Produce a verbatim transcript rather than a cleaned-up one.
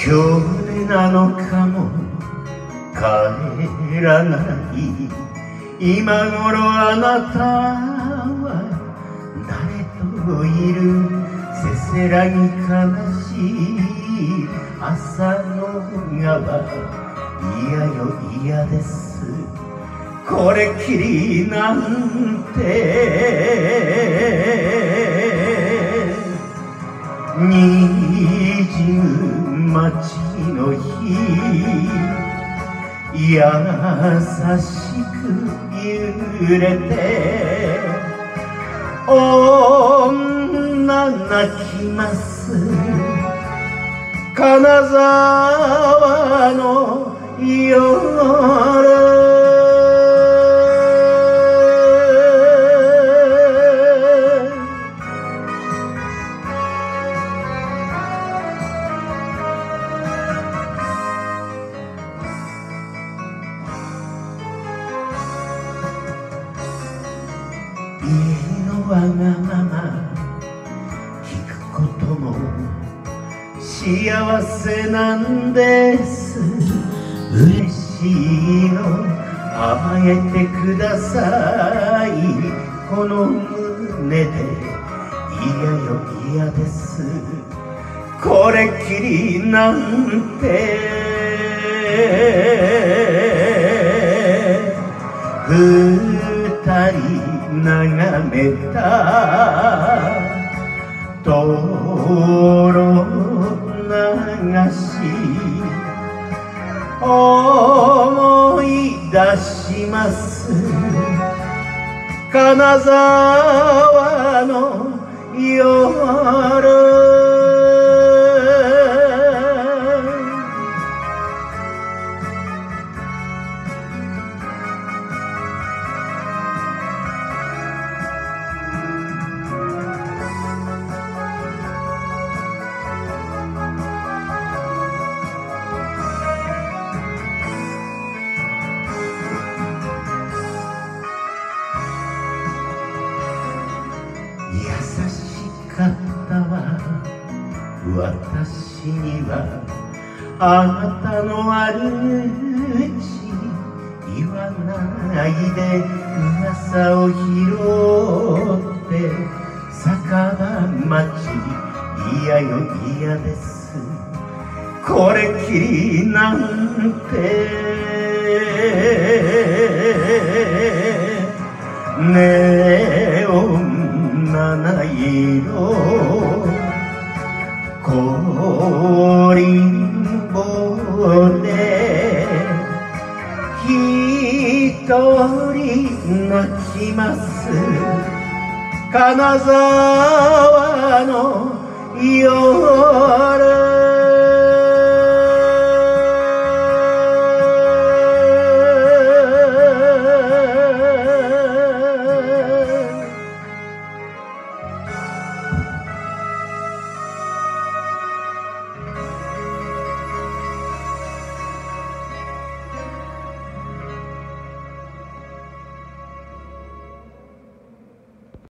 今日なのかも帰らない今頃あなたは誰といるせせらぎ悲しい朝の川嫌よ嫌ですこれきりなんてにじむ街の日優しく揺れて女泣きます金沢の夜家のわがまま聞くことも幸せなんです嬉しいの甘えてくださいこの胸で嫌よ嫌ですこれきりなんて二人眺めた泥流し思い出します金沢の夜優しかったわ私にはあなたの悪口言わないで噂を拾って酒場町嫌よ嫌ですこれきりなんてネオン七色こりんぼで一人泣きます金沢の夜